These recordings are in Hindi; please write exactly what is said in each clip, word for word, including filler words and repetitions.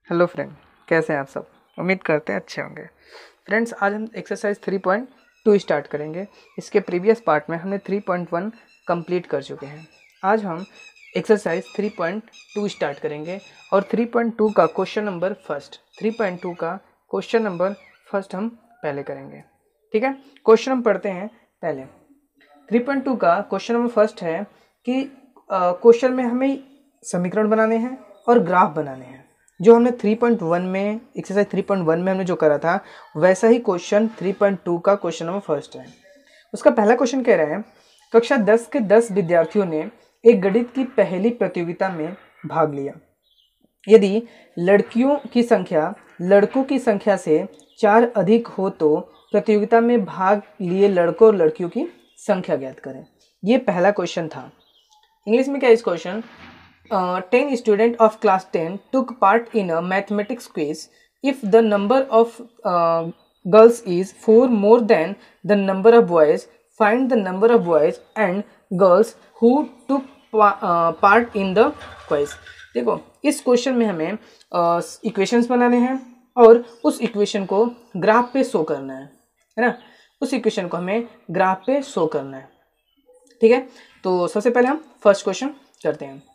हेलो फ्रेंड, कैसे हैं आप सब। उम्मीद करते हैं अच्छे होंगे। फ्रेंड्स, आज हम exercise three point two start करेंगे। इसके प्रीवियस पार्ट में हमने थ्री पॉइंट वन कंप्लीट कर चुके हैं। आज हम exercise three point two start करेंगे और थ्री पॉइंट टू का question number first three point two का क्वेश्चन नंबर फर्स्ट हम पहले करेंगे। ठीक है, क्वेश्चन हम पढ़ते हैं पहले। थ्री पॉइंट टू का क्वेश्चन नंबर फर्स्ट है कि क्वेश्चन में हमें समीकरण बनाने हैं और ग्राफ बनाने हैं। जो हमने थ्री पॉइंट वन में एक्सरसाइज थ्री पॉइंट वन में हमने जो करा था वैसा ही क्वेश्चन थ्री पॉइंट टू का क्वेश्चन नंबर फर्स्ट है। उसका पहला क्वेश्चन कह रहा है, कक्षा दस के दस विद्यार्थियों ने एक गणित की पहली प्रतियोगिता में भाग लिया। यदि लड़कियों की संख्या लड़कों की संख्या से चार अधिक हो तो प्रतियोगिता में भाग लिए लड़कों और लड़कियों की संख्या ज्ञात करें। ये पहला क्वेश्चन था। इंग्लिश में क्या है इस question? Uh, ten students of class ten took part in a mathematics quiz. If the number of uh, girls is four more than the number of boys, find the number of boys and girls who took uh, part in the quiz. देखो, इस क्वेश्चन में हमें इक्वेशंस uh, बनाने हैं और उस इक्वेशन को ग्राफ पे शो करना है, है ना। उस इक्वेशन को हमें ग्राफ पे शो करना है। ठीक है, तो सबसे पहले हम फर्स्ट क्वेश्चन करते हैं।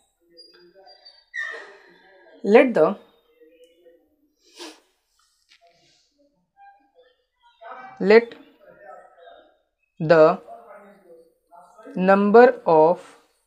Let the let the number of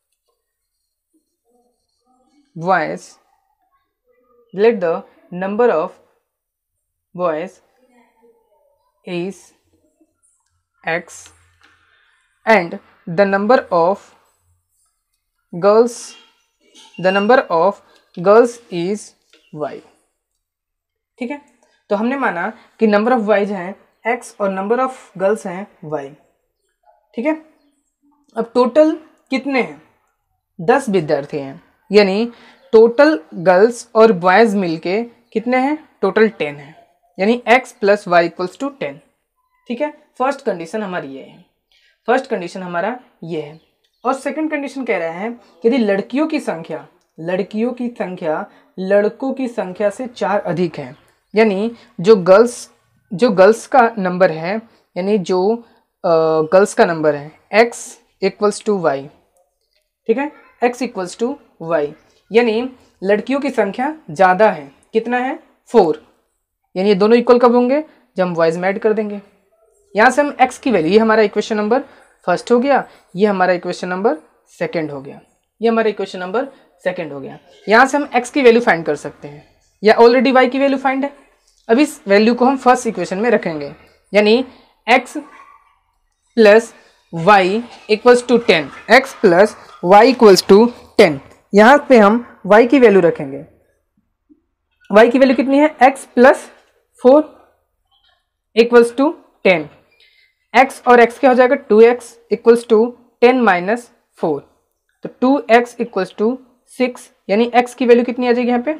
boys let the number of boys is x and the number of girls the number of girls is y. ठीक है, तो हमने माना कि नंबर ऑफ वाइज हैं एक्स और नंबर ऑफ गर्ल्स हैं वाई। ठीक है, अब टोटल कितने हैं? दस विद्यार्थी हैं, यानी टोटल गर्ल्स और बॉयज मिलके कितने हैं? टोटल टेन है, यानी x plus y equals to ten. ठीक है, फर्स्ट कंडीशन हमारी ये है। फर्स्ट कंडीशन हमारा ये है। और सेकंड कंडीशन कह रहा है यदि लड़कियों की संख्या लड़कियों की संख्या लड़कों की संख्या से चार अधिक है, यानी जो गर्ल्स जो गर्ल्स का नंबर है, यानी जो गर्ल्स का नंबर है x इक्वल्स टू वाई। ठीक है, x इक्वल्स टू वाई, यानी लड़कियों की संख्या ज़्यादा है। कितना है? फोर। यानी ये दोनों इक्वल कब होंगे? जब हम वाइज में ऐड कर देंगे। यहाँ से हम x की वैल्यू, ये हमारा इक्वेशन नंबर फर्स्ट हो गया, ये हमारा इक्वेशन नंबर सेकेंड हो गया, ये हमारा इक्वेशन नंबर सेकेंड हो गया। यहाँ से हम x की वैल्यू फाइंड कर सकते हैं, या ऑलरेडी y की वैल्यू फाइंड है। अब इस वैल्यू को हम फर्स्ट इक्वेशन में रखेंगे, यानी x plus y equals to ten x plus y equals to ten. यहाँ पे हम y की वैल्यू रखेंगे। y की वैल्यू कितनी है? x plus four equals to ten. x और x क्या हो जाएगा? Two x equals to ten minus four, तो two x equals to six, यानी x की वैल्यू कितनी आ जाएगी? यहाँ पे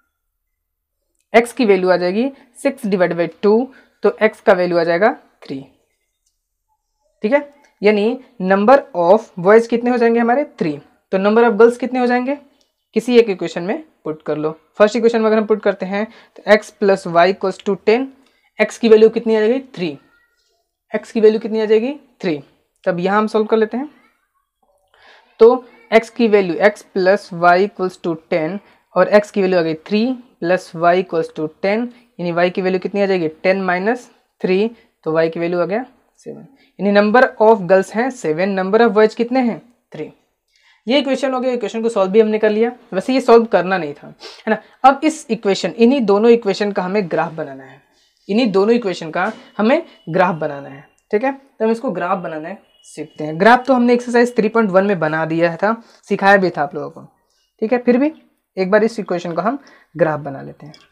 x की वैल्यू आ जाएगी सिक्स डिवाइड बाई टू, तो x का वैल्यू आ जाएगा थ्री। ठीक है, यानी नंबर ऑफ बॉयज कितने हो जाएंगे हमारे? थ्री। तो नंबर ऑफ गर्ल्स कितने हो जाएंगे? किसी एक इक्वेशन में पुट कर लो। फर्स्ट इक्वेशन में अगर हम पुट करते हैं तो x plus y equals to ten, x की वैल्यू कितनी आ जाएगी? थ्री। x की वैल्यू कितनी आ जाएगी? थ्री। तब यहाँ हम सॉल्व कर लेते हैं। तो x की value x plus y equals to ten और x की वैल्यू आ गई three plus y equals to ten, यानी y की वैल्यू कितनी आ जाएगी? टेन माइनस थ्री, तो y की वैल्यू आ गया सेवन। यानी नंबर ऑफ गर्ल्स हैं सेवन, नंबर ऑफ बॉयज कितने हैं? थ्री। ये इक्वेशन हो गया। इक्वेशन को सॉल्व भी हमने कर लिया। वैसे ये सॉल्व करना नहीं था, है ना। अब इस इक्वेशन इन्हीं दोनों इक्वेशन का हमें ग्राफ बनाना है। इन्हीं दोनों इक्वेशन का हमें ग्राफ बनाना है। ठीक है, तो हम इसको ग्राफ बनाना है सीखते हैं। ग्राफ तो हमने एक्सरसाइज थ्री पॉइंट वन में बना दिया था, सिखाया भी था आप लोगों को। ठीक है, फिर भी एक बार इस इक्वेशन को हम ग्राफ बना लेते हैं।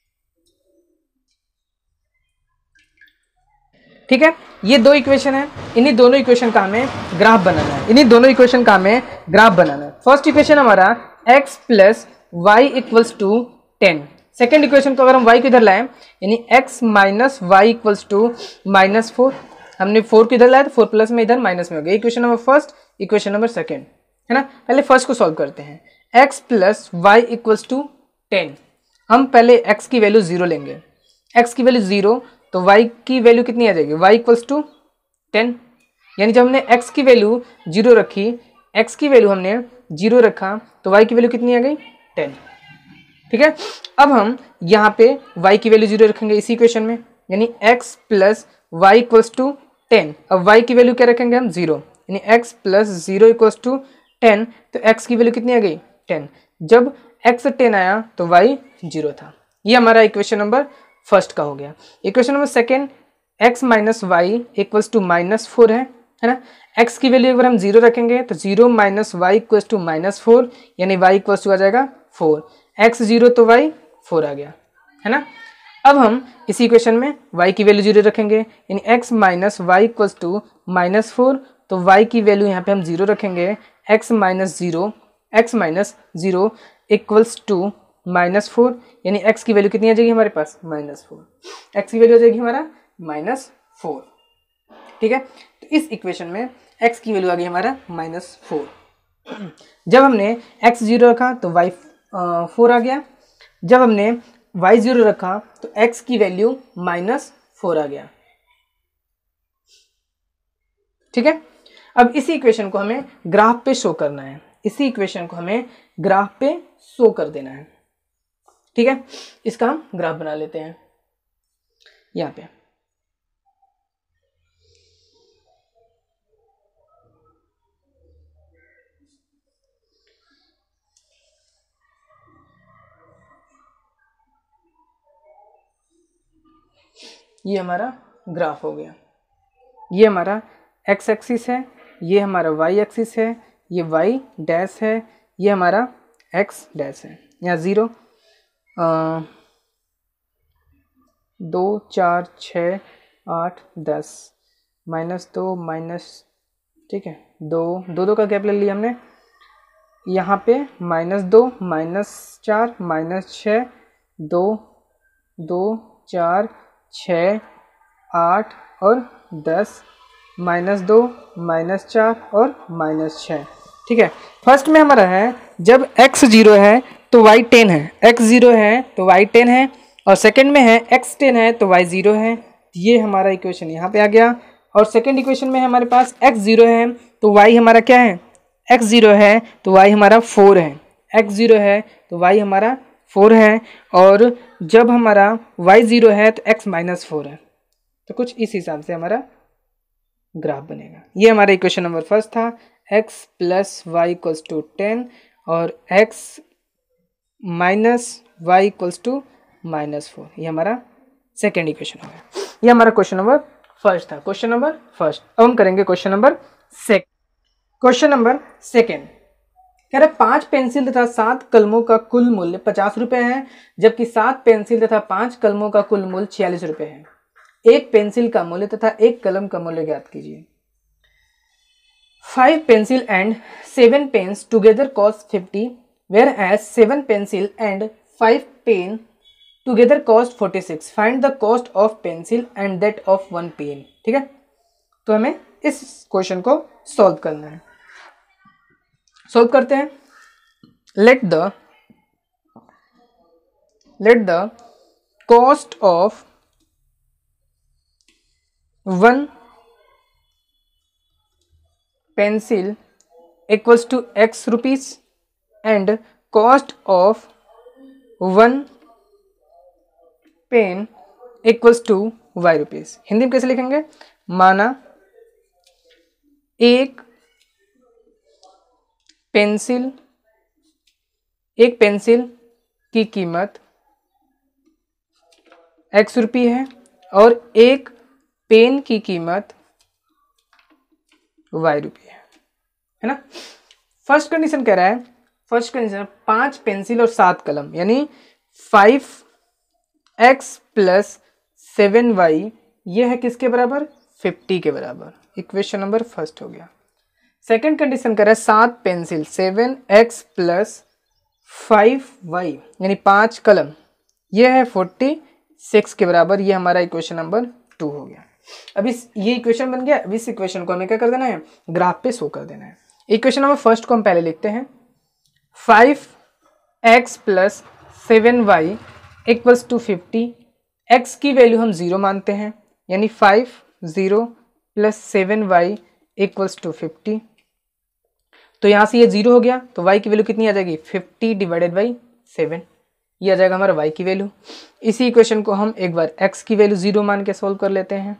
ठीक है, ये दो इक्वेशन है, इन्हीं दोनों इक्वेशन का हमें ग्राफ बनाना है। इन्हीं दोनों इक्वेशन का हमें ग्राफ बनाना है। फर्स्ट इक्वेशन हमारा x plus y equals to ten. Second equation को अगर हम y को इधर लाएं, यानी x minus y equals to minus four. हमने फोर को इधर लाया तो फोर प्लस में इधर माइनस में हो गया। Equation number first, equation number second, है ना। पहले फर्स्ट को सॉल्व करते हैं। x plus y equals to ten, हम पहले x की वैल्यू जीरो लेंगे, x की वैल्यू जीरो तो y की वैल्यू कितनी आ जाएगी, y इक्वल्स टू टेन। यानी जब हमने x की वैल्यू जीरो रखी, x की वैल्यू हमने जीरो रखा तो y की वैल्यू कितनी आ गई, टेन। ठीक है, अब हम यहाँ पे y की वैल्यू जीरो रखेंगे इसी इक्वेशन में, यानी x plus y equals to ten. अब y की वैल्यू क्या रखेंगे हम, जीरो, यानी x plus zero equals to ten. तो x की वैल्यू कितनी आ गई, टेन। जब x टेन आया तो y जीरो था। ये हमारा इक्वेशन नंबर फर्स्ट का हो गया। Equation number second, x minus y equals to minus four है, है ना। x की वैल्यू एक बार हम जीरो रखेंगे तो zero minus y equals to minus four, यानी y इक्वल्स टू आ जाएगा फोर। x जीरो तो y फोर आ गया, है ना। अब हम इसी इक्वेशन में y की वैल्यू जीरो रखेंगे, यानी x minus y equals to minus four, तो y की वैल्यू यहाँ पे हम जीरो रखेंगे, x minus zero, x minus zero equals to minus four, यानी x की वैल्यू कितनी आ जाएगी हमारे पास, माइनस फोर। x की वैल्यू आ जाएगी हमारा माइनस फोर। ठीक है, तो इस इक्वेशन में x की वैल्यू आ गई हमारा माइनस फोर। जब हमने x जीरो रखा तो y फोर आ गया, जब हमने y जीरो रखा तो x की वैल्यू माइनस फोर आ गया। ठीक है, अब इसी इक्वेशन को हमें ग्राफ पे शो करना है, इसी इक्वेशन को हमें ग्राफ पे शो कर देना है। ठीक है, इसका हम ग्राफ बना लेते हैं यहाँ पे। ये हमारा ग्राफ हो गया, ये हमारा x एक्सिस है, ये हमारा y एक्सिस है, ये y डैश है, ये हमारा x डैश है। यहाँ ज़ीरो, दो चार छः आठ दस, माइनस दो माइनस, ठीक है, दो दो दो का गैप ले लिया हमने, यहाँ पे माइनस दो माइनस चार माइनस छः, दो दो चार छः आठ और दस, माइनस दो माइनस चार और माइनस छः। ठीक है, फर्स्ट में हमारा है जब x जीरो है तो y टेन है, x जीरो है तो y टेन है, और सेकंड में है x टेन है तो y जीरो है। ये हमारा इक्वेशन यहाँ पे आ गया। और सेकंड इक्वेशन में हमारे पास x जीरो है तो y हमारा क्या है, x जीरो है तो y हमारा फोर है, x जीरो है तो y हमारा फोर है, और जब हमारा y जीरो है तो x माइनस फोर है। तो कुछ इस हिसाब से हमारा ग्राफ बनेगा। ये हमारा इक्वेशन नंबर फर्स्ट था, x plus y equals to ten और x minus y equals to minus four. ये हमारा सेकेंड इक्वेशन हो गया। ये हमारा क्वेश्चन नंबर फर्स्ट था, क्वेश्चन नंबर फर्स्ट। अब हम करेंगे question number second. Question number second कह रहे पांच पेंसिल तथा सात कलमों का कुल मूल्य पचास रुपए है, जबकि सात पेंसिल तथा पांच कलमों का कुल मूल्य छियालीस रुपए है। एक पेंसिल का मूल्य तथा एक कलम का मूल्य ज्ञात कीजिए। Five pencil and seven pens together cost fifty, whereas seven pencil and five pen together cost forty six. Find the cost of pencil and that of one pen. ठीक है, तो हमें इस क्वेश्चन को सॉल्व करना है। सॉल्व करते हैं। Let the let the cost of one pencil equals to x rupees and cost of one pen equals to y rupees. Hindi में कैसे लिखेंगे, माना एक पेंसिल एक पेंसिल की कीमत एक्स रुपये है और एक पेन की कीमत वाई रुपये है, है ना। फर्स्ट कंडीशन कह रहा है, फर्स्ट कंडीशन पांच पेंसिल और सात कलम, यानी five x plus seven y, ये है किसके बराबर, फिफ्टी के बराबर। इक्वेशन नंबर फर्स्ट हो गया। सेकंड कंडीशन कह रहा है सात pencil, seven x plus five y यानी पांच कलम, ये है फोर्टी सिक्स के बराबर। ये हमारा इक्वेशन नंबर टू हो गया। अब इस ये इक्वेशन बन गया। अब इस इक्वेशन को हमें क्या कर देना है, ग्राफ पे शो कर देना है। इक्वेशन नंबर फर्स्ट को हम पहले लिखते हैं, five x plus seven y equals to fifty, x की वैल्यू हम ज़ीरो मानते हैं, यानी five zero plus seven y equals to fifty. तो यहाँ से ये जीरो हो गया तो y की वैल्यू कितनी आ जाएगी, फिफ्टी डिवाइडेड बाई सेवन, ये आ जाएगा हमारा y की वैल्यू। इसी इक्वेशन को हम एक बार x की वैल्यू जीरो मान के सोल्व कर लेते हैं।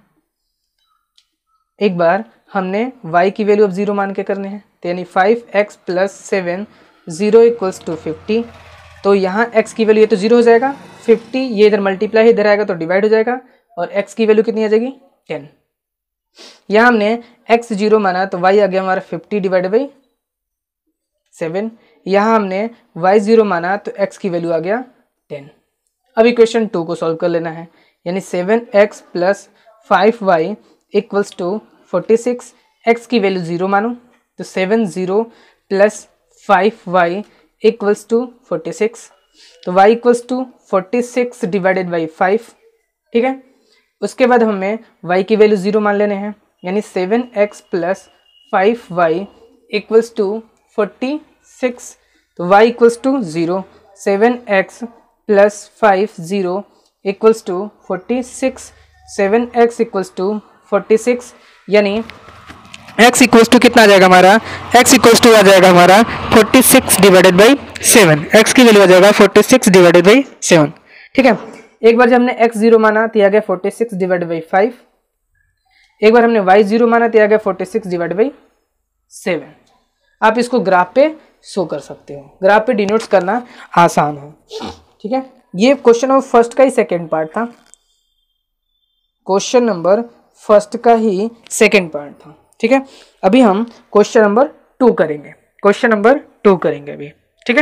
एक बार हमने y की वैल्यू अब जीरो मान के करने हैं, तो यानी five x plus seven zero equals to fifty. तो यहाँ x की वैल्यू ये तो जीरो हो जाएगा, फिफ्टी ये इधर मल्टीप्लाई इधर आएगा तो डिवाइड हो जाएगा, और x की वैल्यू कितनी आ जाएगी, टेन। यहाँ हमने x जीरो माना तो y आ गया हमारा फिफ्टी डिवाइड बाई सेवन। यहाँ हमने y जीरो माना तो x की वैल्यू आ गया टेन। अब इक्वेशन टू को सॉल्व कर लेना है, यानी seven x plus five y equals to forty six. X की वैल्यू जीरो मानो तो seven zero plus five y equals to forty six, तो y equals to forty six divided by five. ठीक है, उसके बाद हमें y की वैल्यू जीरो मान लेने हैं, यानी seven x plus five y equals to forty six, तो y equals to zero, seven x plus five zero equals to forty six, seven x equals to forty six, यानी x इक्वल्स टू कितना आ जाएगा हमारा, x इक्वल्स टू आ जाएगा हमारा forty six divided by seven, x की वैल्यू आ जाएगा forty six divided by seven. ठीक है, एक बार जब हमने x जीरो माना तो आ गया forty six divided by five, एक बार हमने y जीरो माना तो आ गया forty six divided by seven. आप इसको ग्राफ पे शो कर सकते हो, ग्राफ पे डिनोट्स करना आसान है। ठीक है, ये क्वेश्चन नंबर फर्स्ट का ही सेकेंड पार्ट था, क्वेश्चन नंबर फर्स्ट का ही सेकेंड पार्ट था। ठीक है, अभी हम क्वेश्चन नंबर टू करेंगे, क्वेश्चन नंबर टू करेंगे अभी। ठीक है,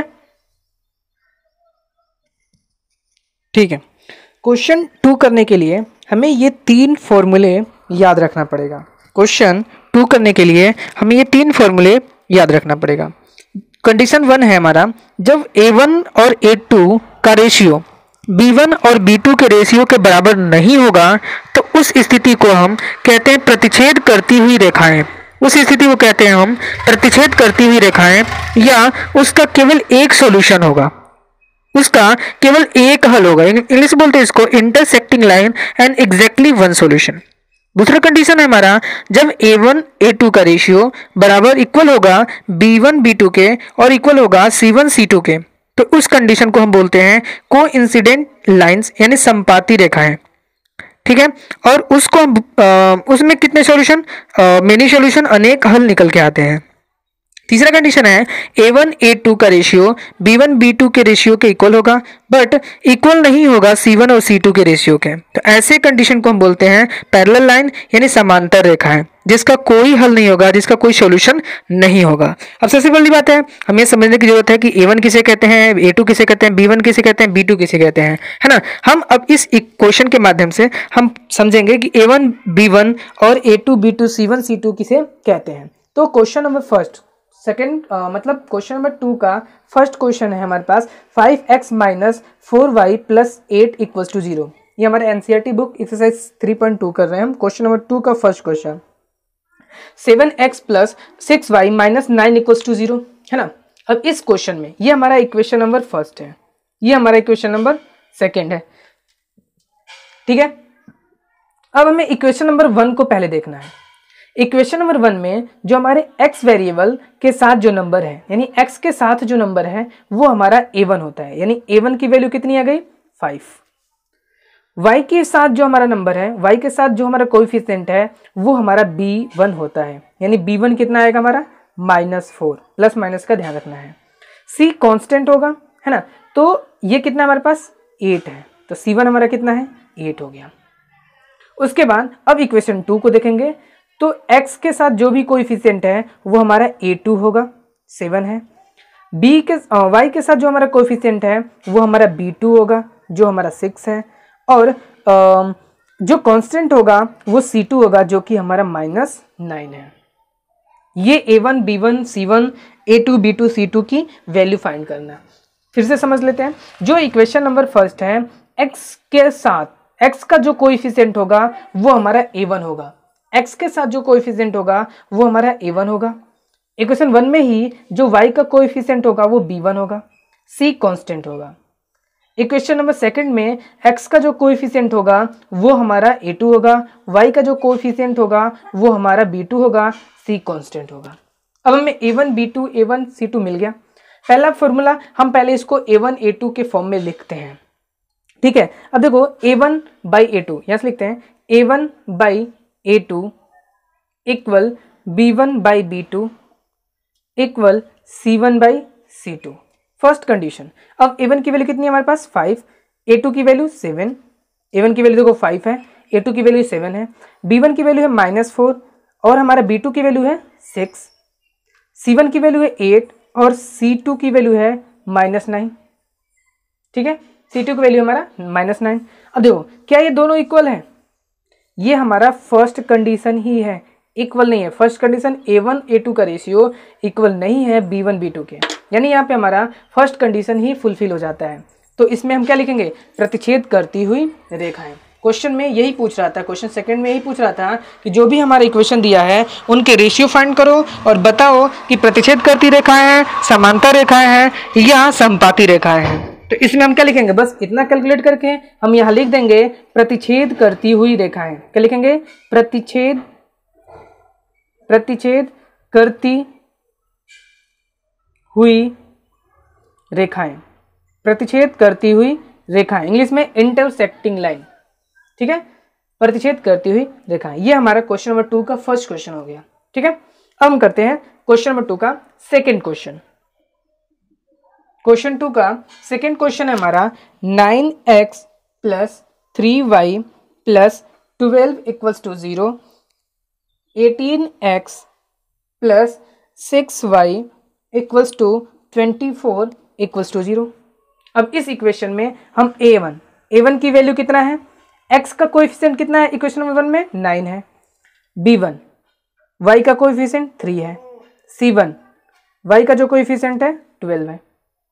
ठीक है, क्वेश्चन टू करने के लिए हमें ये तीन फॉर्मूले याद रखना पड़ेगा। क्वेश्चन टू करने के लिए हमें ये तीन फॉर्मूले याद रखना पड़ेगा। कंडीशन वन है हमारा, जब ए वन और ए टू का रेशियो बी वन और बी टू के रेशियो के बराबर नहीं होगा तो उस स्थिति को हम कहते हैं प्रतिच्छेद करती हुई रेखाएं। उस स्थिति को कहते हैं हम प्रतिच्छेद करती हुई रेखाएं, या उसका केवल एक सॉल्यूशन होगा, उसका केवल एक हल होगा। इंग्लिश बोलते हैं इसको intersecting line and exactly one solution. दूसरा कंडीशन है हमारा, जब ए वन ए टू का रेशियो बराबर इक्वल होगा बी वन बी टू के और इक्वल होगा सी वन सी टू के, तो उस कंडीशन को हम बोलते हैं कोइंसिडेंट लाइंस यानी संपाती रेखाएं। ठीक है, और उसको हम उसमें कितने सॉल्यूशन, मेनी सॉल्यूशन, अनेक हल निकल के आते हैं। तीसरा कंडीशन है ए वन ए टू का ratio B one B two के रेशियो के इक्वल होगा बट इक्वल नहीं होगा सी वन और सी टू के रेशियो के, तो ऐसे कंडीशन को हम बोलते हैं पैरेलल लाइन यानी समांतर रेखाएं, जिसका कोई हल नहीं होगा, जिसका कोई सॉल्यूशन नहीं होगा। अब सबसे बड़ी बात है, हमें समझने की जरूरत है कि ए वन किसे कहते हैं, ए टू किसे कहते हैं, बी वन किसे कहते हैं, बी टू किसे कहते हैं, है ना। हम अब इस क्वेश्चन के माध्यम से हम समझेंगे कि ए वन बी वन और a two b two c one c two किसे कहते हैं। तो question number first second uh, मतलब क्वेश्चन नंबर टू का फर्स्ट क्वेश्चन है हमारे पास, five x minus four y plus eight equals to zero. ये हमारे NCERT book exercise three point two कर रहे हैं हम। क्वेश्चन नंबर टू का first question, seven x plus six y minus nine equals to zero, है ना। अब इस क्वेश्चन में ये हमारा इक्वेशन नंबर फर्स्ट है, ये हमारा इक्वेशन नंबर सेकेंड है। ठीक है, अब हमें इक्वेशन नंबर वन को पहले देखना है। इक्वेशन नंबर वन में जो हमारे x वेरिएबल के साथ जो नंबर है, यानी x के साथ जो नंबर है वो हमारा ए वन होता है, यानी ए वन की वैल्यू कितनी आ गई, फाइव। y के साथ जो हमारा नंबर है, y के साथ जो हमारा कोएफिशिएंट है वो हमारा बी वन होता है, यानी बी वन कितना आएगा हमारा, माइनस फोर। प्लस माइनस का ध्यान रखना है। c कांस्टेंट होगा, है ना, तो ये कितना हमारे पास एट है, तो सी वन हमारा कितना है, एट हो गया। उसके बाद अब इक्वेशन टू को देखेंगे तो x के साथ जो भी कोएफिशिएंट है वो हमारा ए टू होगा, सेवन है। b के y के साथ जो हमारा कोएफिशिएंट है वो हमारा बी टू होगा जो हमारा सिक्स है, और आ, जो कांस्टेंट होगा वो सी टू होगा जो कि हमारा माइनस नाइन है। ये a one b one c one A two b two c two की वैल्यू फाइंड करना। फिर से समझ लेते हैं, जो इक्वेशन नंबर फर्स्ट है x के साथ x का जो कोएफिशिएंट होगा वो हमारा ए वन होगा, x के साथ जो कोएफिशिएंट होगा वो हमारा ए वन होगा। इक्वेशन वन में ही जो y का कोएफिशिएंट होगा वो बी वन होगा, c कांस्टेंट होगा। इक्वेशन नंबर सेकंड में x का जो कोएफिशिएंट होगा वो हमारा ए टू होगा, y का जो कोएफिशिएंट होगा वो हमारा बी टू होगा, c कांस्टेंट होगा। अब हमें a one, B two, a one, c two मिल गया। पहला फॉर्मूला हम पहले इसको ए वन, ए टू के फॉर्म में लिखते हैं, ठीक है। अब देखो a one by a two, यहां से लिखते हैं a one by a two equal b one by b two equal c one by c two. First condition. अब ए वन की वैल्यू कितनी है हमारे पास फाइव, ए टू की वैल्यू सेवन, ए वन की वैल्यू देखो फाइव है, ए टू की वैल्यू सेवन है, बी वन की वैल्यू है माइनस फोर और हमारा बी टू की वैल्यू है सिक्स, सी वन की वैल्यू है एट और सी टू की वैल्यू है माइनस नाइन, ठीक है। सी टू की वैल्यू हमारा माइनस नाइन। अब देखो क्या ये दोनों इक्वल है? ये हमारा फर्स्ट कंडीशन ही है, इक्वल नहीं है। First condition a one A two का रेशियो इक्वल नहीं है बी वन बी टू के, यानी यहाँ पे हमारा फर्स्ट कंडीशन ही फुलफिल हो जाता है। तो इसमें हम क्या लिखेंगे? प्रतिच्छेद करती हुई रेखाएं। क्वेश्चन में यही पूछ रहा था, क्वेश्चन सेकंड में यही पूछ रहा था कि जो भी हमारा इक्वेशन दिया है उनके रेशियो फाइंड करो और बताओ कि प्रतिच्छेद करती रेखाएं हैं, समांतर रेखाएं हैं या समपाती रेखाएं हैं। तो इसमें हम क्या लिखेंगे? बस इतना कैलकुलेट करके हम यहाँ लिख देंगे प्रतिच्छेद करती हुई रेखाएं। क्या लिखेंगे? प्रतिच्छेद प्रतिच्छेद करती हुई रेखाएं, प्रतिच्छेद करती हुई रेखाएं, इंग्लिश में इंटरसेक्टिंग लाइन, ठीक है। प्रतिच्छेद करती हुई रेखाएं, ये हमारा क्वेश्चन नंबर टू का फर्स्ट क्वेश्चन हो गया, ठीक है। अब हम करते हैं क्वेश्चन नंबर टू का सेकंड क्वेश्चन। क्वेश्चन टू का सेकंड क्वेश्चन है हमारा nine x plus three y plus twelve equals to zero, eighteen x plus six y equals to twenty four equals to zero. अब इस इक्वेशन में हम ए वन ए वन की वैल्यू कितना है, x का कोएफिशिएंट कितना है इक्वेशन नंबर वन में नाइन है, बी वन y का कोएफिशिएंट थ्री है, सी वन y का जो कोएफिशिएंट है ट्वेल्व है।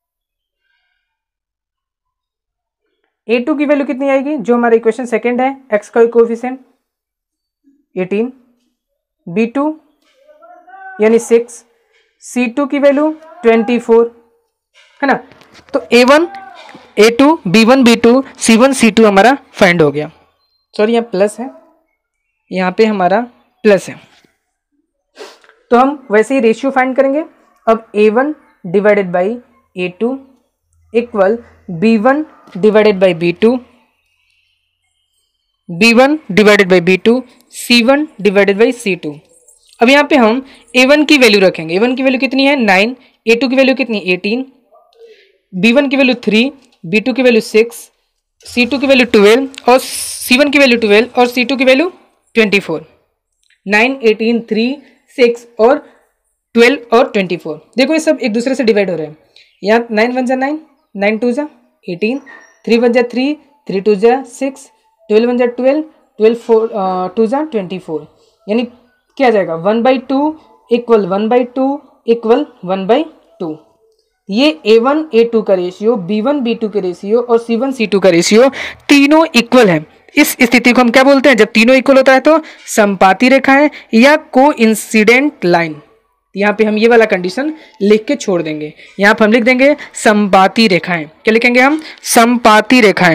ए टू की वैल्यू कितनी आएगी जो हमारा इक्वेशन सेकंड है, x का कोएफिशिएंट एटीन, बी टू यानी सिक्स, सी टू की वैल्यू ट्वेंटी फोर है ना। तो a one A two b one B two c one c two हमारा फाइंड हो गया। सॉरी यहाँ प्लस है, यहाँ पे हमारा प्लस है, तो हम वैसे ही रेशियो फाइंड करेंगे। अब a one divided by a two equal b one divided by b two, b one divided by b two, c one divided by c two. अब यहाँ पे हम ए वन की वैल्यू रखेंगे। ए वन की वैल्यू कितनी है नाइन, ए टू की वैल्यू कितनी एटीन, बी वन की वैल्यू थ्री, बी टू की वैल्यू सिक्स, सी टू की वैल्यू ट्वेल्व और सी वन की वैल्यू ट्वेल्व और सी टू की value twenty four. Nine, eighteen, three, six और ट्वेल्व और ट्वेंटी फोर। देखो ये सब एक दूसरे से डिवाइड हो रहे हैं। यहाँ नाइन वन जा नाइन, नाइन टू जा एटीन, थ्री वन जा थ्री, थ्री टू जा सिक्स, ट्वेल्व वन जा ट्वेल्व, ट्वेल्व फोर टू जा ट्वेंटी फोर, यानी क्या आ जाएगा one by two equal one by two equal one by two. ये ए वन ए टू का ratio, B one B two के रेशियो और सी वन सी टू का रेशियो तीनों इक्वल है। इस स्थिति को हम क्या बोलते हैं? जब तीनों इक्वल होता है तो समपाती रेखाएं या कोइंसिडेंट लाइन। यहाँ पे हम ये वाला कंडीशन लिख के छोड़ देंगे। यहाँ पे हम लिख देंगे समपाती रेखाएं। क्या लिखेंगे हम? समपाती रेखाएं,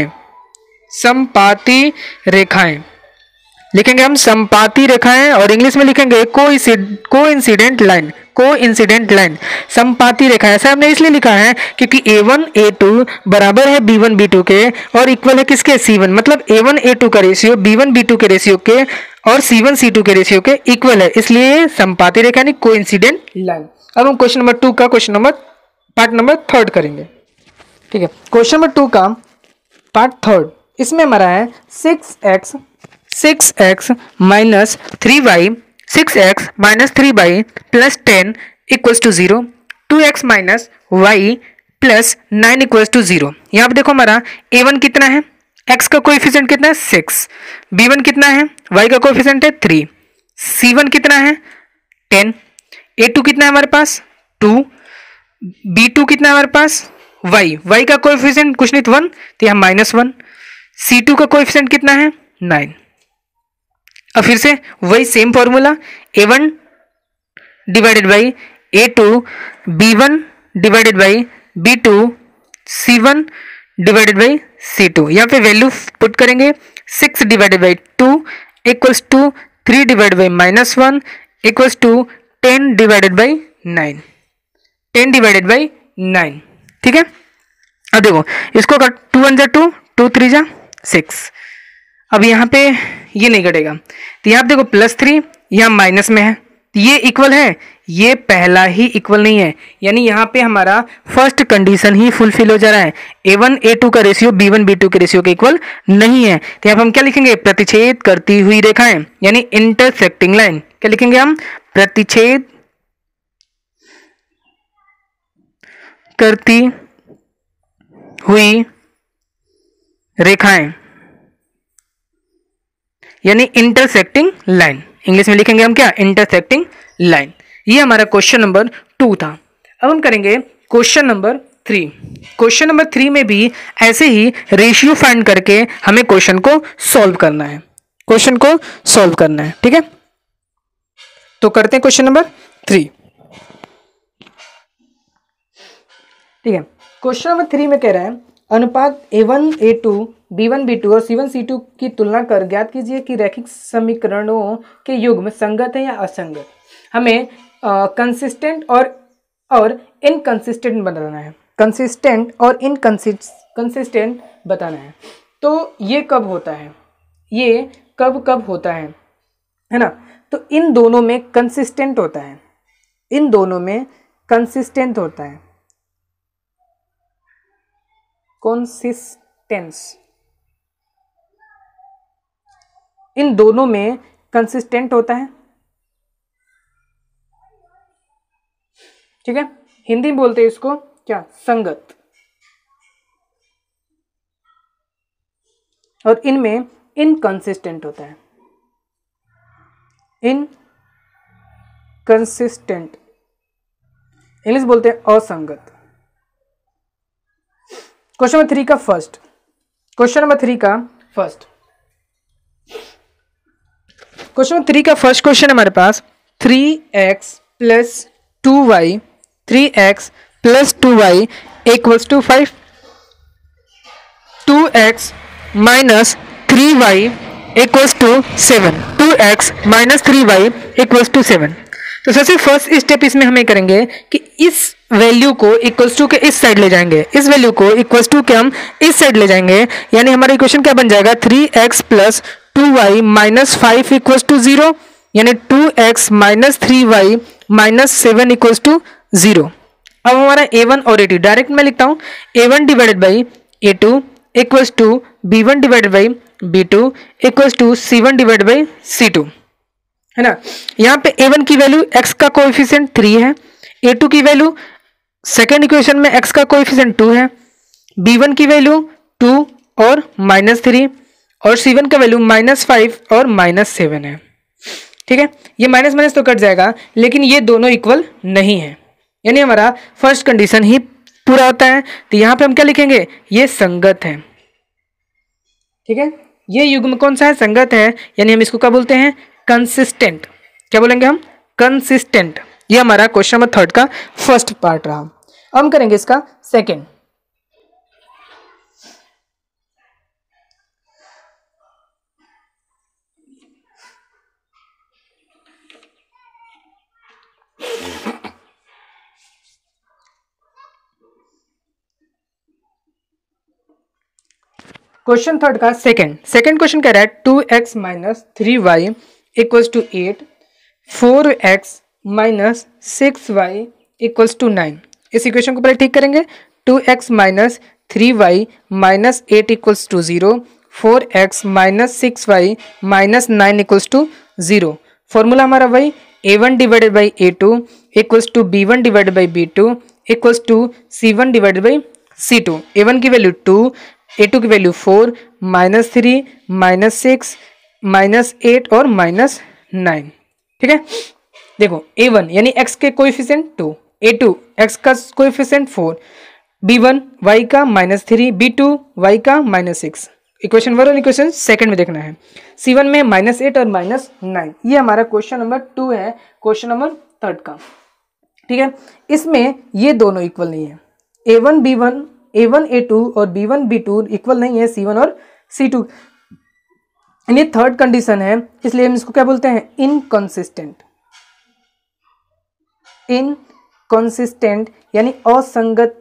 समपाती रेखाएं लिखेंगे हम, समपाती रेखाएं, और इंग्लिश में लिखेंगे कोइंसिडेंट लाइन, कोइंसिडेंट लाइन, समपाती रेखा। ऐसा हमने इसलिए लिखा है क्योंकि ए वन ए टू बराबर है बी वन बी टू के और इक्वल है किसके? C one. मतलब ए वन ए टू का ratio B one B two के रेशियो के और सी वन सी टू के रेशियो के इक्वल है, इसलिए समपाती रेखा यानी कोइंसिडेंट लाइन। अब हम क्वेश्चन नंबर टू का question number part number third करेंगे, ठीक है। क्वेश्चन नंबर टू का पार्ट थर्ड, इसमें हमारा है six x six x minus three y, six x minus three y plus ten equals to zero, two x minus y plus nine equals to zero. यहाँ पे देखो हमारा ए वन कितना है, x का कोएफिशिएंट कितना है सिक्स, बी वन कितना है, y का कोएफिशिएंट है थ्री, सी वन कितना है टेन, ए टू कितना है हमारे पास टू, बी टू कितना है हमारे पास y, y का कोएफिशिएंट कुछ नहीं वन, तो यहाँ माइनस वन, सी टू का कोएफिशिएंट कितना है नाइन। अब फिर से वही same formula, a one divided by a two, b one divided by b two, c one divided by c two. यहाँ पे वैल्यू पुट करेंगे, six divided by two equals to three divided by minus one equals to ten divided by nine, ten divided by nine. ठीक है, अब देखो इसको कर, टू वन जा टू, टू थ्री जा सिक्स। अब यहाँ पे ये नहीं कटेगा, तो यहाँ पे देखो प्लस थ्री, यहाँ माइनस में है, ये इक्वल है, ये पहला ही इक्वल नहीं है, यानी यहाँ पे हमारा फर्स्ट कंडीशन ही फुलफिल हो जा रहा है। ए वन ए टू का ratio B one B two के रेशियो के इक्वल नहीं है, तो यहाँ पे हम क्या लिखेंगे, प्रतिच्छेद करती हुई रेखाएं, यानी इंटरसेक्टिंग लाइन। क्या लिखेंगे हम, प्रतिच्छेद करती हुई रेखाएं, यानी इंटरसेक्टिंग लाइन। इंग्लिश में लिखेंगे हम क्या, इंटरसेक्टिंग लाइन। ये हमारा क्वेश्चन नंबर टू था। अब हम करेंगे question number three. Question number three में भी ऐसे ही रेशियो फाइंड करके हमें क्वेश्चन को सॉल्व करना है, क्वेश्चन को सॉल्व करना है। ठीक है, तो करते हैं क्वेश्चन नंबर थ्री। ठीक है, क्वेश्चन नंबर थ्री में कह रहा है अनुपात a one A two b one B two और सी वन सी टू की तुलना कर ज्ञात कीजिए कि रैखिक समीकरणों के युग्म संगत है या असंगत। हमें कंसिस्टेंट और और इनकंसिस्टेंट बताना है, कंसिस्टेंट और इनकंसिस्टेंट बताना है। तो ये कब होता है, ये कब कब होता है, है ना। तो इन दोनों में कंसिस्टेंट होता है, इन दोनों में कंसिस्टेंट होता है, कंसिस्टेंस, इन दोनों में कंसिस्टेंट होता है। ठीक है, हिंदी में बोलते हैं इसको क्या, संगत। और इनमें इनकंसिस्टेंट होता है, इनकंसिस्टेंट, इंग्लिश बोलते हैं असंगत। क्वेश्चन नंबर थ्री का फर्स्ट, क्वेश्चन नंबर थ्री का फर्स्ट क्वेश्चन नंबर थ्री का फर्स्ट क्वेश्चन हमारे पास three x plus two y, three x plus two y equals to five, two x minus three y equals to seven, two x minus three y equals to seven. तो सबसे फर्स्ट स्टेप इसमें हमें करेंगे कि इस वैल्यू को इक्वल्स टू के इस साइड ले जाएंगे, इस वैल्यू को इक्वल्स टू के हम इस साइड ले जाएंगे, यानी हमारा इक्वेशन क्या बन जाएगा, three x plus two y minus five equals to zero, यानी two x minus three y minus seven equals to zero. अब हमारा ए वन और ए टू डायरेक्ट मैं लिखता हूँ, a one divided by a two equals to b one divided by b two equals to c one divided by c two, है ना। यहाँ पे ए वन की वैल्यू x का कोएफिशिएंट थ्री है, ए टू की वैल्यू सेकेंड इक्वेशन में x का कोएफिशिएंट टू है, बी वन की वैल्यू टू और माइनस थ्री, और सी वन का वैल्यू माइनस फाइव और माइनस सेवन है। ठीक है, ये माइनस माइनस तो कट जाएगा, लेकिन ये दोनों इक्वल नहीं है, यानी हमारा फर्स्ट कंडीशन ही पूरा होता है। तो यहाँ पे हम क्या लिखेंगे, ये संगत है। ठीक है, ये युग्म कौन सा है, संगत है, यानी हम इसको क्या बोलते हैं, कंसिस्टेंट। क्या बोलेंगे हम, कंसिस्टेंट। ये हमारा क्वेश्चन नंबर थर्ड का फर्स्ट पार्ट रहा। अब हम करेंगे इसका सेकेंड। क्वेश्चन थर्ड का सेकंड सेकंड क्वेश्चन कह रहा है two x minus three y equals to eight, four x minus six y equals to nine. इस इक्वेशन को पहले ठीक करेंगे, two x minus three y minus eight equals to zero, four x minus six y minus nine equals to zero. Formula हमारा वही, a one divided by a two equals to b one divided by b two equals to c one divided by c two. A one की वैल्यू टू, ए टू की value four, minus three, minus six, minus eight और माइनस नाइन। ठीक है, देखो ए वन यानी x के coefficient two, a two x का coefficient four, b one y का minus three, b two y का माइनस सिक्स। इक्वेशन वन और इक्वेशन सेकंड में देखना है, सी वन में माइनस एट और माइनस नाइन। ये हमारा क्वेश्चन नंबर टू है, क्वेश्चन नंबर थर्ड का। ठीक है, इसमें ये दोनों इक्वल नहीं है, ए one b one a one A two और b one B two equal नहीं है सी वन और सी टू, यानी थर्ड कंडीशन है, इसलिए हम इसको क्या बोलते हैं, इनकंसिस्टेंट। इनकंसिस्टेंट यानी असंगत।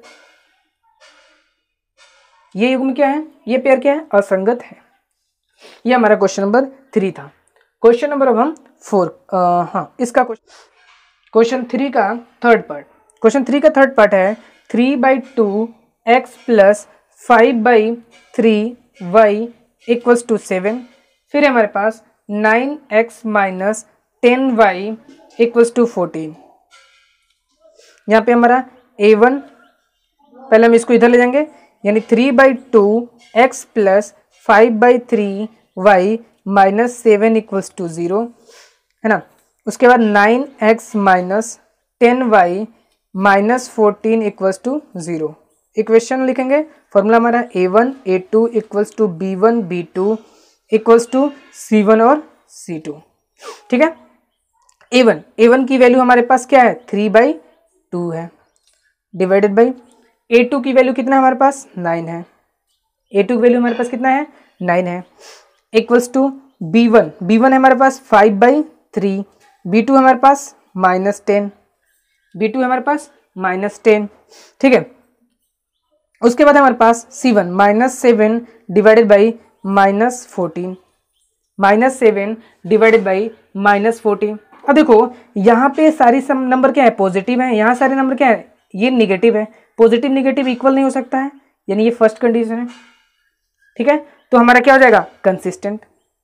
ये युग्म क्या है, ये पेयर क्या है, असंगत है। ये हमारा क्वेश्चन नंबर थ्री था। क्वेश्चन नंबर अब हम फोर हाँ इसका क्वेश्चन थ्री का थर्ड पार्ट। क्वेश्चन थ्री का थर्ड पार्ट है three by two x plus five by three y equals to seven. फिर है हमारे पास nine x minus ten y equals to fourteen. यहाँ पे हमारा ए वन, पहले हम इसको इधर ले जाएंगे, यानी three by two x plus five by three y minus seven equals to zero, है ना। उसके बाद nine x minus ten y minus fourteen equals to zero. Equation लिखेंगे, फॉर्मूला हमारा a one A two equals to b one B two equals to c one और सी टू। ठीक है, ए वन ए वन की वैल्यू हमारे पास क्या है, थ्री बाई टू है, डिवाइडेड बाई ए टू की वैल्यू कितना है हमारे पास, नाइन है। ए टू की वैल्यू हमारे पास कितना है, नाइन है, equals to b one b one है हमारे पास five by three, b two हमारे पास माइनस टेन, बी टू है हमारे पास माइनस टेन। ठीक है, उसके बाद हमारे पास c one minus seven divided by minus fourteen, minus seven divided by minus fourteen. अब देखो यहाँ पे सारी सम नंबर क्या है, पॉजिटिव है, यहाँ सारे नंबर क्या है, ये निगेटिव है। पॉजिटिव निगेटिव इक्वल नहीं हो सकता है, यानी ये फर्स्ट कंडीशन है। ठीक है, तो हमारा क्या हो जाएगा, कंसिस्टेंट।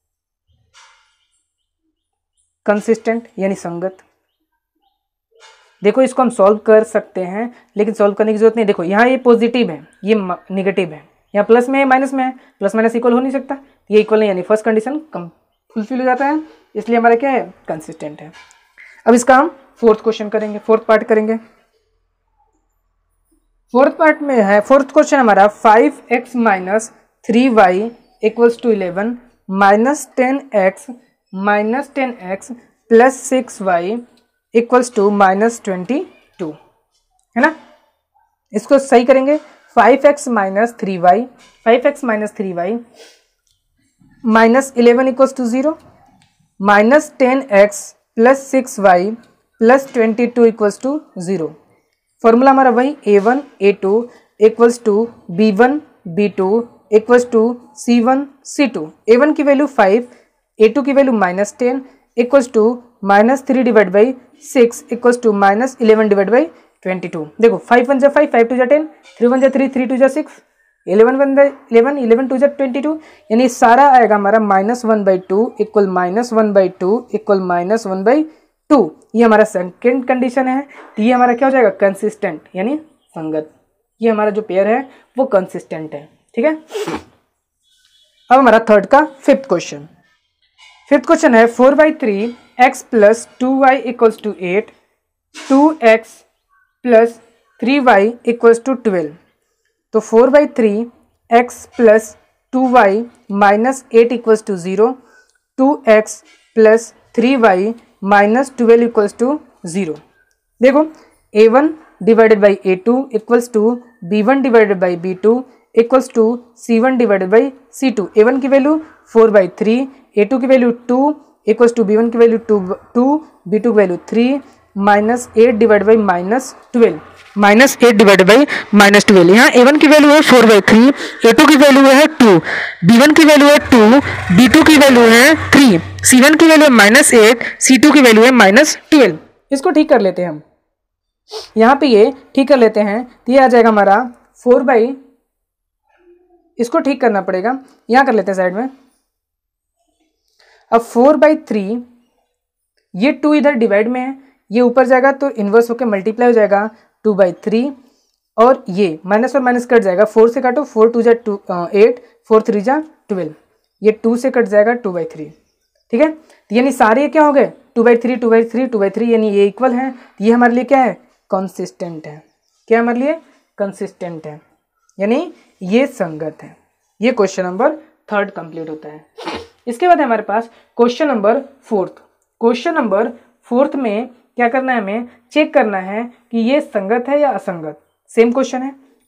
कंसिस्टेंट यानी संगत। देखो इसको हम सॉल्व कर सकते हैं, लेकिन सॉल्व करने की जरूरत नहीं। देखो यहाँ ये पॉजिटिव है, ये निगेटिव है, यहाँ प्लस में है माइनस में है, प्लस माइनस इक्वल हो नहीं सकता, ये इक्वल नहीं, यानी फर्स्ट कंडीशन कम फुलफिल हो जाता है, इसलिए हमारा क्या है, कंसिस्टेंट है। अब इसका हम फोर्थ क्वेश्चन करेंगे, फोर्थ पार्ट करेंगे। फोर्थ पार्ट में है, फोर्थ क्वेश्चन हमारा five x minus three y equals to eleven minus ten x minus ten x plus six y equals to minus twenty two, है ना। इसको सही करेंगे, five x minus three y five x minus three y minus eleven equals to zero, minus ten x plus six y plus twenty two equals to zero. Formula हमारा वही a one A two equals to b one B two equals to c one c two. A one की वैल्यू फाइव, ए टू की value minus ten equals to minus three divide by six equals to minus eleven divide by twenty two. देखो फाइव वन जा फाइव, फाइव टू जा टेन, थ्री वन जा थ्री, थ्री टू जा सिक्स, इलेवन वन जा इलेवन, इलेवन टू जा ट्वेंटी टू, यानी सारा आएगा हमारा minus one by two equal minus one by two equal minus one by two. ये हमारा सेकंड कंडीशन है, तो ये हमारा क्या हो जाएगा, कंसिस्टेंट यानी संगत। ये हमारा जो पेयर है वो कंसिस्टेंट है। ठीक है, अब हमारा थर्ड का फिफ्थ क्वेश्चन। फिफ्थ क्वेश्चन है four by three x plus two y equals to eight, two x plus three y equals to twelve. तो four by three x plus two y minus eight equals to zero, two x plus three y minus twelve equals to zero. देखो a one divided by a two equals to b one divided by b two equals to c one divided by c two. A one की value four by three, a two की value two equals to b one की value two two b two की value three minus eight divide by minus twelve, minus eight divide by minus twelve. यहाँ ए वन की वैल्यू है four by three, a two की वैल्यू है टू, बी वन की वैल्यू है टू, बी टू की वैल्यू है थ्री, सी वन की वैल्यू है माइनस एट, सी टू की वैल्यू है माइनस ट्वेल्व। इसको ठीक कर लेते हैं हम, यहाँ पे ये ठीक कर लेते हैं, तो ये आ जाएगा हमारा फोर बाई, इसको ठीक करना पड़ेगा, यहाँ कर लेते हैं साइड में। अब फोर बाई थ्री, ये टू इधर डिवाइड में है, ये ऊपर जाएगा तो इन्वर्स होकर मल्टीप्लाई हो जाएगा टू बाई थ्री, और ये माइनस और माइनस कट जाएगा, फोर से काटो, फोर टू जा टू एट, फोर थ्री जा ट्वेल्व, ये टू से कट जाएगा टू बाई थ्री। ठीक है, तो यानी सारे क्या हो गए, two by three two by three two by three, यानी ये इक्वल है, तो ये हमारे लिए क्या है, कंसिस्टेंट है। क्या हमारे लिए कंसिस्टेंट है, यानी ये संगत है। ये क्वेश्चन नंबर थर्ड कंप्लीट होता है। इसके बाद हमारे पास question number fourth. Question number fourth में क्या करना है, हमें चेक करना है कि ये संगत है या असंगत। सेम क्वेश्चन है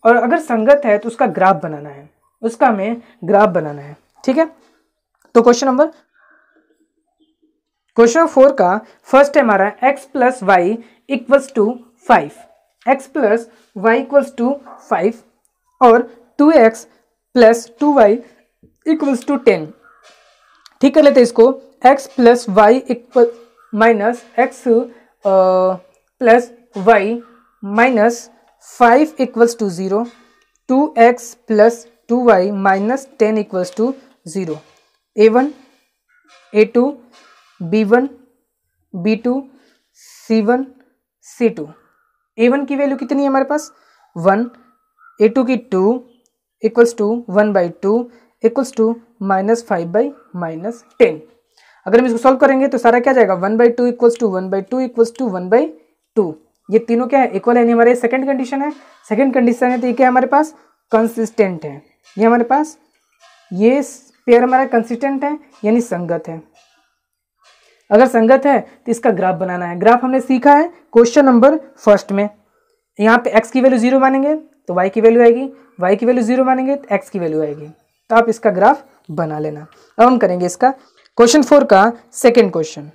और अगर संगत है तो उसका ग्राफ बनाना है, उसका हमें ग्राफ बनाना है। ठीक है, तो क्वेश्चन नंबर क्वेश्चन फोर का फर्स्ट है हमारा x plus y equals to five, x plus y equals to five और two x plus two y equals to ten. ठीक कर लेते हैं इसको, x plus y equal minus x plus y minus five equals to zero, two x plus two y minus ten equals to zero. A one A two b one B two c one c two. A one की वैल्यू कितनी है हमारे पास वन, ए टू की two equals to one by two equals to minus five by minus ten. अगर हम इसको सॉल्व करेंगे तो सारा क्या जाएगा one by two equals to one by two equals to one by two. ये तीनों क्या है इक्वल है, हमारे सेकंड कंडीशन है, सेकंड कंडीशन है तो ये क्या है हमारे पास कंसिस्टेंट है, ये हमारे पास ये पेयर हमारा कंसिस्टेंट है यानी संगत है। अगर संगत है तो इसका ग्राफ बनाना है। ग्राफ हमने सीखा है क्वेश्चन नंबर फर्स्ट में, यहाँ पे x की वैल्यू जीरो मानेंगे तो y की वैल्यू आएगी, y की वैल्यू जीरो मानेंगे तो x की वैल्यू आएगी, तो आप इसका ग्राफ बना लेना। अब हम करेंगे इसका क्वेश्चन फोर का सेकेंड क्वेश्चन।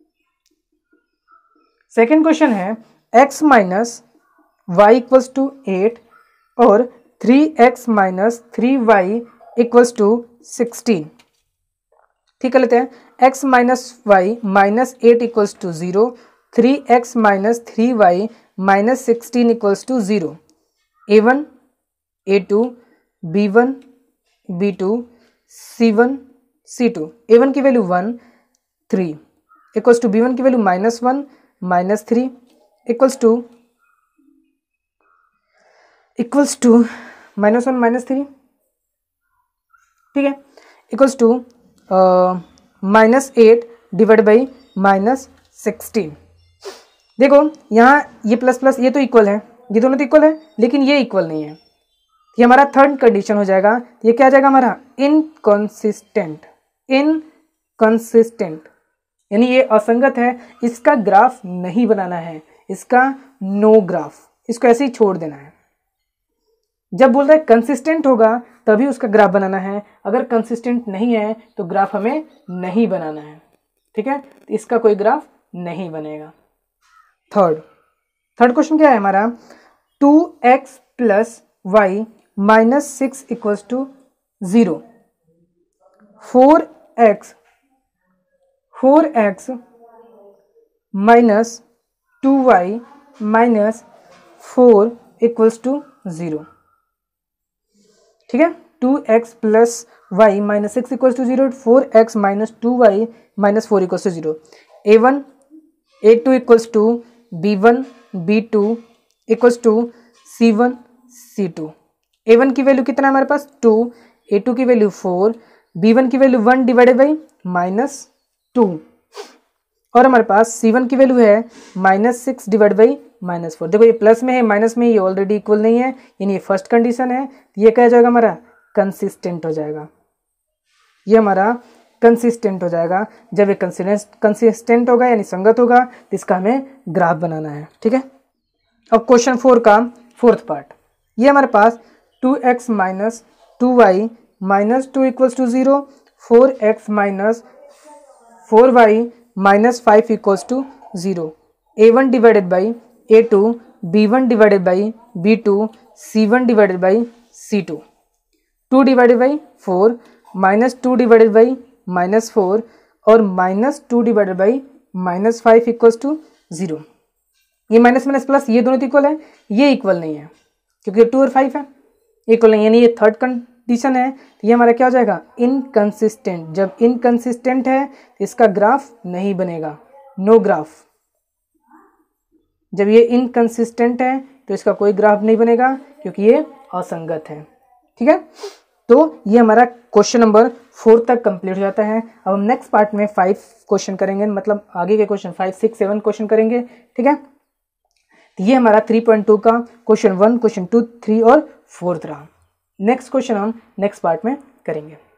सेकेंड क्वेश्चन है x minus y equals to eight और three x minus three y equals to sixteen. ठीक है, लेते हैं x minus y minus eight equals to zero, three x minus three y minus sixteen equals to zero. A one A two b one B two c one c two. A one की value one, three equals to b one की value minus one minus three equals to equals to minus one minus three. ठीक है, equals to minus eight divide by minus sixteen. देखो यहाँ ये प्लस प्लस ये तो इक्वल है, ये दोनों तो इक्वल है लेकिन ये इक्वल नहीं है, ये हमारा थर्ड कंडीशन हो जाएगा। ये क्या आ जाएगा हमारा इनकंसिस्टेंट, इनकंसिस्टेंट यानी ये असंगत है, इसका ग्राफ नहीं बनाना है, इसका नो ग्राफ, इसको ऐसे ही छोड़ देना है। जब बोल रहा है कंसिस्टेंट होगा तभी उसका ग्राफ बनाना है, अगर कंसिस्टेंट नहीं है तो ग्राफ हमें नहीं बनाना है। ठीक है, तो इसका कोई ग्राफ नहीं बनेगा। थर्ड थर्ड क्वेश्चन क्या है हमारा two x plus y minus six equals to zero, four x four x minus two y minus four equals to zero. ठीक है, two x plus y minus six equals to zero, four x minus two y minus four equals to zero. A one A two equals to b one B two equals to c one c two. A one की वैल्यू कितना है हमारे पास टू, ए टू की वैल्यू फोर, बी वन की value one divided by minus two और हमारे पास सी वन की वैल्यू है minus six divide by minus four. देखो ये प्लस में है माइनस में, ये ऑलरेडी इक्वल नहीं है यानी ये फर्स्ट कंडीशन है, ये क्या जाएगा हमारा कंसिस्टेंट हो जाएगा, ये हमारा कंसिस्टेंट हो जाएगा। जब ये कंसिस्टेंट होगा यानी संगत होगा तो इसका हमें ग्राफ बनाना है। ठीक है, अब क्वेश्चन फोर का फोर्थ पार्ट, ये हमारे पास two x minus two y minus two equals to zero, four x minus four y minus five equals to zero. A one divided by a two, b one divided by b two, c one divided by c two. Two divided by four minus two divided by minus four और minus two divided by minus five equals to zero. ये माइनस माइनस प्लस ये दोनों इक्वल है, ये इक्वल नहीं है क्योंकि टू और फाइव है, इक्वल नहीं यानी ये थर्ड कंडीशन है, तो ये हमारा क्या हो जाएगा इनकंसिस्टेंट। जब इनकंसिस्टेंट है तो इसका ग्राफ नहीं बनेगा, नो ग्राफ। जब ये इनकंसिस्टेंट है तो इसका कोई ग्राफ नहीं बनेगा क्योंकि ये असंगत है। ठीक है, तो ये हमारा क्वेश्चन नंबर फोर तक कंप्लीट हो जाता है। अब हम नेक्स्ट पार्ट में फाइव क्वेश्चन करेंगे, मतलब आगे के question five six seven question करेंगे। ठीक है, तो ये हमारा थ्री पॉइंट टू का question one, question two, three और फोर्थ रहा। नेक्स्ट क्वेश्चन हम नेक्स्ट पार्ट में करेंगे।